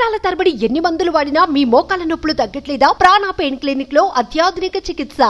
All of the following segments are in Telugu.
సంవత్సరాల తరబడి ఎన్ని మందులు వాడినా మీ మోకాల నొప్పులు తగ్గట్లేదా? ప్రాణ పెయిన్ క్లినిక్ లో అత్యాధునిక చికిత్స.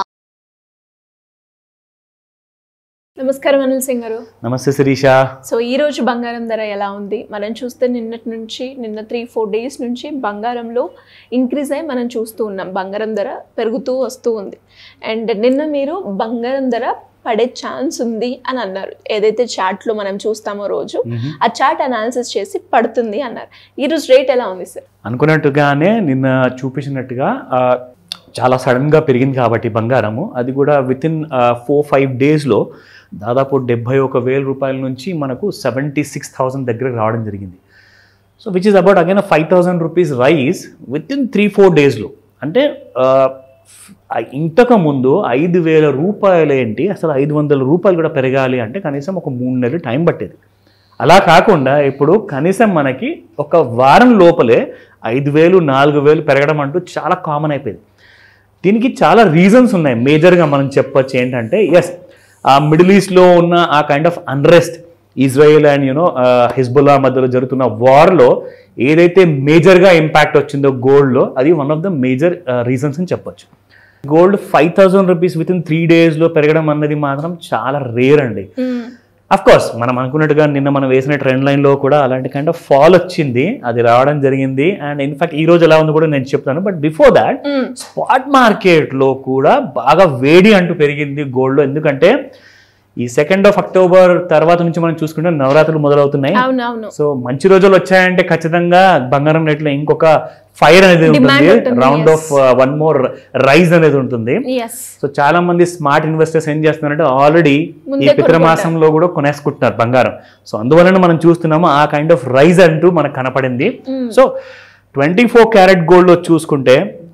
నమస్కారం అనిల్ సింగ్ గారు. నమస్తే శిరీష. సో ఈ రోజు బంగారం ధర ఎలా ఉంది? మనం చూస్తే నిన్న 3-4 డేస్ నుంచి బంగారంలో ఇంక్రీజ్ అయ్యి మనం చూస్తూ ఉన్నాం. బంగారం ధర పెరుగుతూ వస్తూ ఉంది. అండ్ నిన్న మీరు బంగారం ధర పడే ఛాన్స్ ఉంది అని అన్నారు. ఏదైతే చార్ట్లో మనం చూస్తామో రోజు ఆ చార్ట్ అనాలిసిస్ చేసి పడుతుంది అన్నారు. ఈరోజు రేట్ ఎలా ఉంది సార్? అనుకున్నట్టుగానే నిన్న చూపించినట్టుగా చాలా సడన్గా పెరిగింది కాబట్టి బంగారము, అది కూడా వితిన్ 4-5 డేస్లో దాదాపు 71,000 రూపాయల నుంచి మనకు 76,000 దగ్గరకు రావడం జరిగింది. So which is about again 5,000 rupees rise within 3-4 డేస్లో. అంటే ఇంతకుముందు 5,000 రూపాయలు ఏంటి, అసలు 500 రూపాయలు కూడా పెరగాలి అంటే కనీసం ఒక 3 నెలలు టైం పట్టేది. అలా కాకుండా ఇప్పుడు కనీసం మనకి ఒక వారం లోపలే 5,000, 4,000 పెరగడం అంటూ చాలా కామన్ అయిపోయింది. దీనికి చాలా రీజన్స్ ఉన్నాయి. మేజర్గా మనం చెప్పొచ్చు ఏంటంటే, ఎస్, ఆ మిడిల్ ఈస్ట్లో ఉన్న ఆ kind of unrest, Israel and Hezbollah మధ్యలో జరుగుతున్న వార్లో ఏదైతే మేజర్గా ఇంపాక్ట్ వచ్చిందో గోల్డ్లో, అది one of the major reasons అని చెప్పొచ్చు. గోల్డ్ 5,000 రూపీస్ వితిన్ 3 డేస్లో పెరగడం అన్నది మాత్రం చాలా రేర్ అండి. అఫ్ కోర్స్ మనం అనుకున్నట్టుగా నిన్న మనం వేసిన ట్రెండ్ లైన్లో కూడా అలాంటి కైండ్ ఆఫ్ ఫాల్ వచ్చింది, అది రావడం జరిగింది. అండ్ ఇన్ఫాక్ట్ ఈ రోజు ఎలా ఉంది కూడా నేను చెప్తాను. బట్ బిఫోర్ దాట్ స్పాట్ మార్కెట్లో కూడా బాగా వేడి అంటూ పెరిగింది గోల్డ్లో. ఎందుకంటే ఈ 2 అక్టోబర్ తర్వాత నుంచి మనం చూసుకుంటే నవరాత్రులు మొదలవుతున్నాయి. సో మంచి రోజులు వచ్చాయంటే ఖచ్చితంగా బంగారం రేట్లో ఇంకొక ఫైర్ అనేది ఉంటుంది, round of one more rise అనేది ఉంటుంది. సో చాలా మంది స్మార్ట్ ఇన్వెస్టర్స్ ఏం చేస్తున్నారంటే ఆల్రెడీ ఈ పితృమాసంలో కూడా కొనేసుకుంటున్నారు బంగారం. సో అందువలన మనం చూస్తున్నాము ఆ కైండ్ ఆఫ్ రైజ్ అంటూ మనకు కనపడింది. సో 24 క్యారెట్ గోల్డ్ లో చూసుకుంటే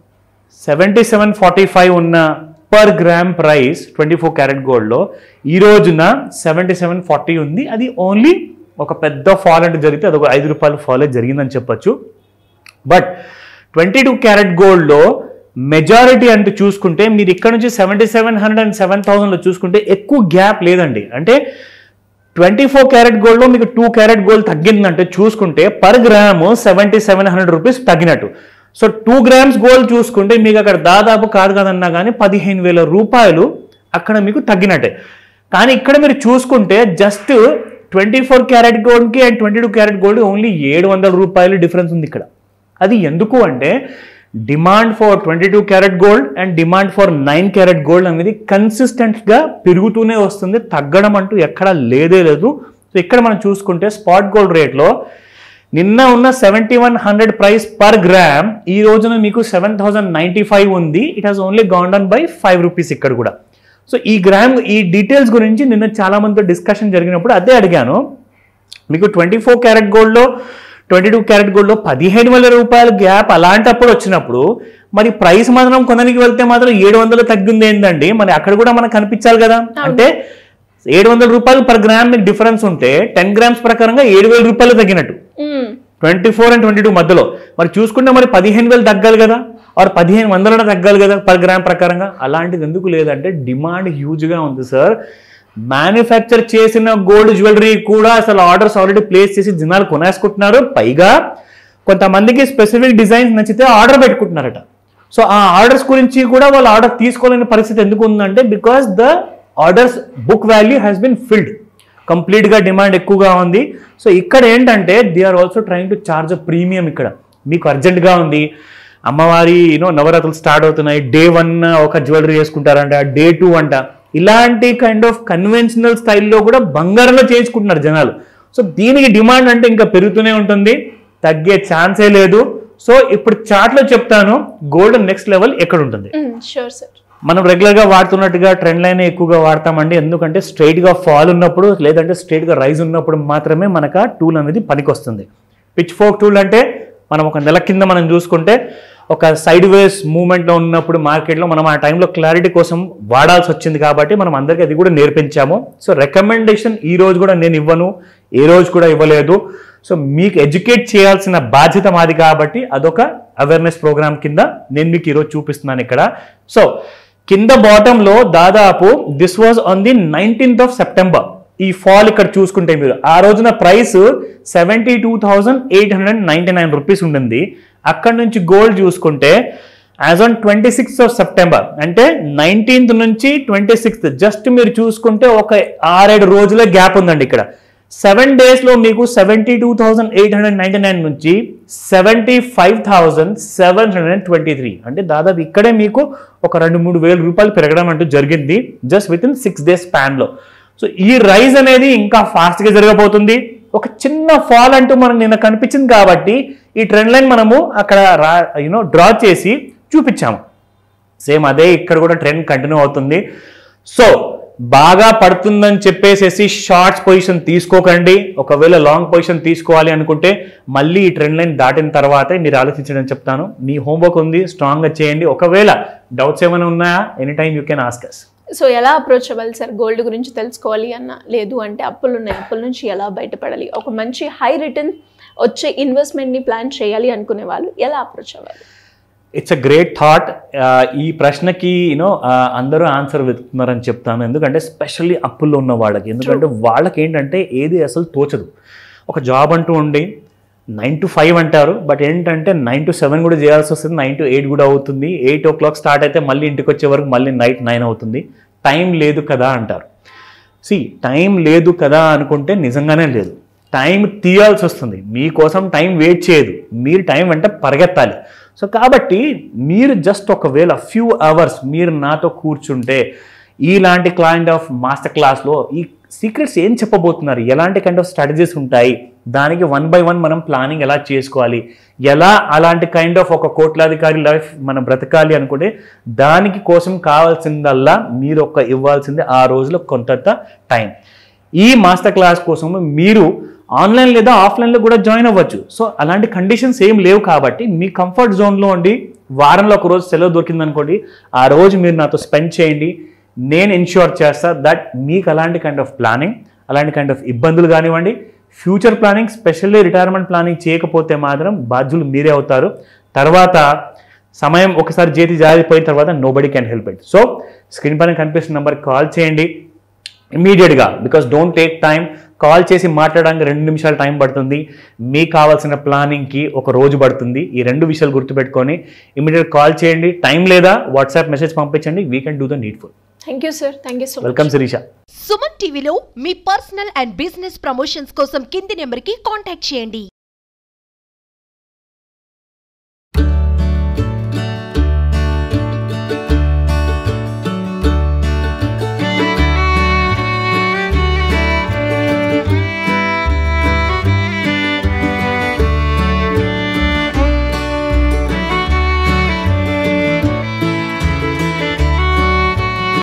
77.45 ఉన్న పర్ గ్రామ్ ప్రైస్ 24 క్యారెట్ గోల్డ్లో ఈ రోజున 77.40 ఉంది. అది ఓన్లీ ఒక పెద్ద ఫాల్ అంటే జరిగితే అదొక 5 రూపాయల ఫాలే జరిగిందని చెప్పొచ్చు. బట్ 22 క్యారెట్ గోల్డ్లో మెజారిటీ అంటూ చూసుకుంటే మీరు ఇక్కడ నుంచి 7,700 and 7,000లో చూసుకుంటే ఎక్కువ గ్యాప్ లేదండి. అంటే 24 క్యారెట్ గోల్డ్లో మీకు 2 క్యారెట్ గోల్డ్ తగ్గిందంటే చూసుకుంటే పర్ గ్రాము 7,700 రూపీస్ తగ్గినట్టు. సో 2 గ్రామ్స్ గోల్డ్ చూసుకుంటే మీకు అక్కడ దాదాపు కాదు కదన్నా కానీ 15,000 రూపాయలు అక్కడ మీకు తగ్గినట్టే. కానీ ఇక్కడ మీరు చూసుకుంటే జస్ట్ 24 క్యారెట్ గోల్డ్కి అండ్ 22 క్యారెట్ గోల్డ్ ఓన్లీ 700 రూపాయలు డిఫరెన్స్ ఉంది ఇక్కడ. అది ఎందుకు అంటే demand for 22 carat gold and demand for 9 carat gold అనేది కన్సిస్టెంట్గా పెరుగుతూనే వస్తుంది, తగ్గడం అంటూ ఎక్కడా లేదే లేదు. సో ఇక్కడ మనం చూసుకుంటే స్పాట్ గోల్డ్ రేట్లో నిన్న ఉన్న 7,100 ప్రైస్ పర్ గ్రామ్ ఈ రోజున మీకు 7,095 ఉంది. It has only gone down by 5 rupees ఇక్కడ కూడా. సో ఈ డీటెయిల్స్ గురించి నిన్న చాలా మందితో డిస్కషన్ జరిగినప్పుడు అదే అడిగాను. మీకు 24 క్యారెట్ గోల్డ్లో 22 క్యారెట్ గోల్డ్లో 15,000 రూపాయల గ్యాప్ అలాంటప్పుడు వచ్చినప్పుడు మరి ప్రైస్ మాత్రం కొనడానికి వెళ్తే మాత్రం 700 తగ్గింది ఏంటండి? మరి అక్కడ కూడా మనకు కనిపించాలి కదా. అంటే 700 రూపాయలు పర్ గ్రామ్ మీకు డిఫరెన్స్ ఉంటే 10 గ్రామ్స్ ప్రకారంగా 7,000 రూపాయలు తగ్గినట్టు 24 and 22 మధ్యలో. మరి చూసుకుంటే మరి 15,000 తగ్గాలి కదా, ఆర్ 1,500 తగ్గాలి కదా పర్ గ్రామ్ ప్రకారంగా. అలాంటిది ఎందుకు లేదంటే డిమాండ్ హ్యూజ్గా ఉంది సార్. మ్యానుఫ్యాక్చర్ చేసిన గోల్డ్ జ్యువెలరీ కూడా అసలు ఆర్డర్స్ ఆల్రెడీ ప్లేస్ చేసి జనాలు కొనేసుకుంటున్నారు. పైగా కొంతమందికి స్పెసిఫిక్ డిజైన్స్ నచ్చితే ఆర్డర్ పెట్టుకుంటున్నారట. సో ఆ ఆర్డర్స్ గురించి కూడా వాళ్ళు ఆర్డర్ తీసుకోలేని పరిస్థితి ఎందుకు ఉందంటే because the orders book value has been filled, కంప్లీట్గా డిమాండ్ ఎక్కువగా ఉంది. సో ఇక్కడ ఏంటంటే they are also trying to charge a premium. ఇక్కడ మీకు అర్జెంట్గా ఉంది, అమ్మవారి నవరాత్రులు స్టార్ట్ అవుతున్నాయి, డే 1 ఒక జ్యువెలరీ వేసుకుంటారంట, డే 2 అంట, ఇలాంటి కైండ్ ఆఫ్ కన్వెన్షనల్ స్టైల్లో కూడా బంగారంలో చేయించుకుంటున్నారు జనాలు. సో దీనికి డిమాండ్ అంటే ఇంకా పెరుగుతూనే ఉంటుంది, తగ్గే ఛాన్సే లేదు. సో ఇప్పుడు చార్ట్లో చెప్తాను గోల్డ్ నెక్స్ట్ లెవెల్ ఎక్కడ ఉంటుంది. మనం రెగ్యులర్గా వాడుతున్నట్టుగా ట్రెండ్ లైన్ ఎక్కువగా వాడతామండి. ఎందుకంటే స్ట్రైట్గా ఫాల్ ఉన్నప్పుడు లేదంటే స్ట్రైట్గా రైజ్ ఉన్నప్పుడు మాత్రమే మనకు ఆ టూల్ అనేది పనికొస్తుంది. పిచ్ ఫోర్క్ టూల్ అంటే మనం ఒక నెల కింద మనం చూసుకుంటే ఒక సైడ్ వేస్ మూవ్మెంట్లో ఉన్నప్పుడు మార్కెట్లో మనం ఆ టైంలో క్లారిటీ కోసం వాడాల్సి వచ్చింది కాబట్టి మనం అందరికీ అది కూడా నేర్పించాము. సో రికమెండేషన్ ఈ రోజు కూడా నేను ఇవ్వను, ఏ రోజు కూడా ఇవ్వలేదు. సో మీకు ఎడ్యుకేట్ చేయాల్సిన బాధ్యత మాది కాబట్టి అదొక అవేర్నెస్ ప్రోగ్రామ్ కింద నేను మీకు ఈరోజు చూపిస్తున్నాను ఇక్కడ. సో కింద బాటంలో దాదాపు this was on the 19th of September. ఈ ఫాల్ ఇక్కడ చూసుకుంటే మీరు ఆ రోజున ప్రైస్ 72,899 రూపీస్ ఉంటుంది. అక్కడ నుంచి గోల్డ్ చూసుకుంటే as on 26th of September అంటే 19th నుంచి 26th జస్ట్ మీరు చూసుకుంటే ఒక 6-7 రోజుల గ్యాప్ ఉందండి. ఇక్కడ 7 days లో మీకు 72,899 నుంచి 75,723 అంటే దాదాపు ఇక్కడే మీకు ఒక 2-3 వేల రూపాయలు పెరగడం అంటూ జరిగింది just within 6 days span లో. సో ఈ రైజ్ అనేది ఇంకా ఫాస్ట్గా జరగబోతుంది. ఒక చిన్న ఫాల్ అంటూ మనకు నిన్న కనిపించింది కాబట్టి ఈ ట్రెండ్ లైన్ మనము అక్కడ డ్రా చేసి చూపించాము. సేమ్ అదే ఇక్కడ కూడా ట్రెండ్ కంటిన్యూ అవుతుంది. సో బాగా పడుతుందని చెప్పేసి షార్ట్స్ పొజిషన్ తీసుకోకండి. ఒకవేళ లాంగ్ పొజిషన్ తీసుకోవాలి అనుకుంటే మళ్ళీ ఈ ట్రెండ్ లైన్ దాటిన తర్వాతే మీరు ఆలోచించడం చెప్తాను. మీ హోంవర్క్ ఉంది, స్ట్రాంగ్గా చేయండి. ఒకవేళ డౌట్స్ ఏమైనా ఉన్నాయా any time you can ask us. So ఎలా అప్రోచ్ అవ్వాలి సార్ గోల్డ్ గురించి తెలుసుకోవాలి అన్న, లేదు అంటే అప్పులు ఉన్నాయి, అప్పుల నుంచి ఎలా బయటపడాలి, ఒక మంచి హై రిటర్న్ వచ్చే ఇన్వెస్ట్మెంట్ని ప్లాన్ చేయాలి అనుకునే వాళ్ళు ఎలా అప్రోచ్ అవ్వాలి? It's a great thought. ఈ ప్రశ్నకి అందరూ ఆన్సర్ వెతుకుతున్నారని చెప్తాను. ఎందుకంటే స్పెషల్లీ అప్పుల్లో ఉన్న వాళ్ళకి, ఎందుకంటే వాళ్ళకి ఏంటంటే ఏది అసలు తోచదు. ఒక జాబ్ అంటూ ఉండి 9 to 5 అంటారు, బట్ ఏంటంటే 9 to 7 కూడా చేయాల్సి వస్తుంది, 9 to 8 కూడా అవుతుంది. 8 o'clock స్టార్ట్ అయితే మళ్ళీ ఇంటికి వచ్చే వరకు మళ్ళీ నైట్ 9 అవుతుంది. టైం లేదు కదా అంటారు. టైం లేదు కదా అనుకుంటే నిజంగానే లేదు, టైం తీయాల్సి వస్తుంది. మీకోసం టైం వెయిట్ చేయదు, మీరు టైం వెంట పరిగెత్తాలి. సో కాబట్టి మీరు జస్ట్ ఒకవేళ ఫ్యూ అవర్స్ మీరు నాతో కూర్చుంటే ఇలాంటి కైండ్ ఆఫ్ మాస్టర్ క్లాస్లో ఈ సీక్రెట్స్ ఏం చెప్పబోతున్నారు, ఎలాంటి కైండ్ ఆఫ్ స్ట్రాటజీస్ ఉంటాయి, దానికి 1 by 1 మనం ప్లానింగ్ ఎలా చేసుకోవాలి, ఎలా అలాంటి కైండ్ ఆఫ్ ఒక కోట్లాధికారి లైఫ్ మనం బ్రతకాలి అనుకుంటే దానికి కోసం కావాల్సిందల్లా మీరు ఇవ్వాల్సింది ఆ రోజులో కొంత టైం. ఈ మాస్టర్ క్లాస్ కోసం మీరు ఆన్లైన్ లేదా ఆఫ్లైన్లో కూడా జాయిన్ అవ్వచ్చు. సో అలాంటి కండిషన్స్ ఏం లేవు కాబట్టి మీ కంఫర్ట్ జోన్లో ఉండి వారంలో ఒక రోజు సెలవు దొరికింది అనుకోండి, ఆ రోజు మీరు నాతో స్పెండ్ చేయండి. నేను ఇన్ష్యూర్ చేస్తా దట్ మీకు అలాంటి కైండ్ ఆఫ్ ప్లానింగ్, అలాంటి కైండ్ ఆఫ్ ఇబ్బందులు కానివ్వండి, future planning, specially retirement planning చేయకపోతే మాత్రం బాధ్యులు మీరే అవుతారు. తర్వాత సమయం ఒకసారి చేతి జారిపోయిన తర్వాత nobody can help it. So screen పైన కనిపిస్తున్న నెంబర్కి కాల్ చేయండి ఇమీడియట్గా, because don't take time. Call చేసి మాట్లాడడానికి 2 నిమిషాలు టైం పడుతుంది, మీకు కావాల్సిన ప్లానింగ్కి ఒక రోజు పడుతుంది. ఈ 2 విషయాలు గుర్తుపెట్టుకొని ఇమీడియట్ కాల్ చేయండి. టైం లేదా వాట్సాప్ మెసేజ్ పంపించండి, we can do the needful. Thank you sir, thank you so much. Welcome Shirisha. Suman టీవీలో మీ పర్సనల్ అండ్ బిజినెస్ ప్రమోషన్స్ కోసం కింది నెంబర్కి కాంటాక్ట్ చేయండి.